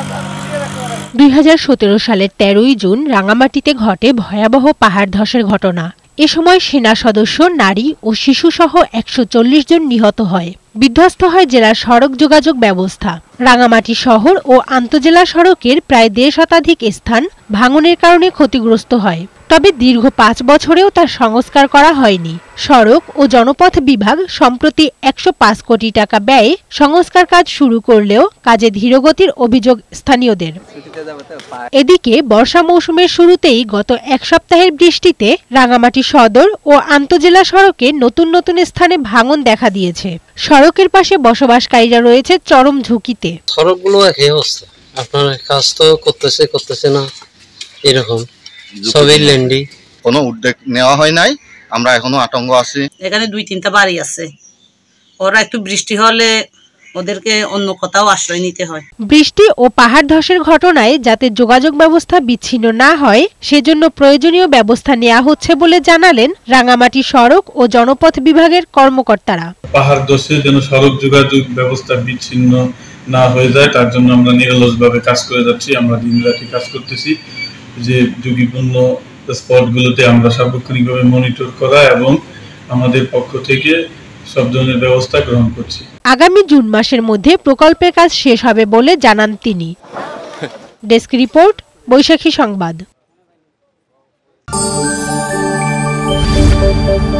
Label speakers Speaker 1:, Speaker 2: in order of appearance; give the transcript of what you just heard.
Speaker 1: 2017 সালের 13 জুন রাঙামাটিতে ঘটে ভয়াবহ পাহাড় ধসের ঘটনা। এ সময় সেনা সদস্য, নারী ও শিশুসহ 140 জন নিহত হয়। বিধ্বস্ত হয় জেলার সড়ক যোগাযোগ ব্যবস্থা। রাঙামাটি শহর ও আন্তজেলা সড়কের প্রায় 1.5 শতাধিক স্থান ভাঙনের কারণে ক্ষতিগ্রস্ত হয়। তবে দীর্ঘ 5 বছরেও তার সংস্কার করা হয়নি। সড়ক ও জনপথ বিভাগ সম্প্রতি 105 কোটি টাকা ব্যয়ে সংস্কার কাজ শুরু করলেও কাজে ধীরগতির অভিযোগ স্থানীয়দের। এদিকে বর্ষা মৌসুমের শুরুতেই গত এক সপ্তাহের বৃষ্টিতে রাঙামাটি সদর ও আন্তজেলা সড়কে নতুন নতুন স্থানে ভাঙন দেখা দিয়েছে। সড়কের পাশে বসবাসকারীরা রয়েছে চরম ঝুঁকিতে।
Speaker 2: সড়কগুলো একই অবস্থা, আপনার কাজ তো করতেছে না, এরকম সবই ল্যান্ডি,
Speaker 3: কোনো উদ্যোগ নেওয়া হয় নাই। আমরা এখনো আতঙ্ক আছি।
Speaker 4: এখানে 2-3টা বাড়ি আছে, ওরা একটু বৃষ্টি হলে ওদেরকে অন্য কোথাও আশ্রয় নিতে হয়।
Speaker 1: বৃষ্টি ও পাহাড় ধসের ঘটনায় যাতে যোগাযোগ ব্যবস্থা বিচ্ছিন্ন না হয় সেজন্য প্রয়োজনীয় ব্যবস্থা নেওয়া হচ্ছে বলে জানালেন রাঙামাটি সড়ক ও জনপথ বিভাগের কর্মকর্তারা।
Speaker 5: পাহাড় ধসে যেন সড়ক যোগাযোগ ব্যবস্থা বিচ্ছিন্ন না হয়ে যায় তার জন্য আমরা নিরলসভাবে কাজ করে যাচ্ছি। আমরা দিনরাতি কাজ করতেছি যে ঝুঁকিপূর্ণ স্পটগুলোতে আমরা সার্বক্ষণিকভাবে মনিটর করা এবং আমাদের পক্ষ থেকে সব ধরনের ব্যবস্থা গ্রহণ করছি। আগামী
Speaker 1: জুন মাসের মধ্যে প্রকল্পের কাজ শেষ হবে বলে জানান তিনি। ডেস্ক রিপোর্ট, বৈশাখী সংবাদ।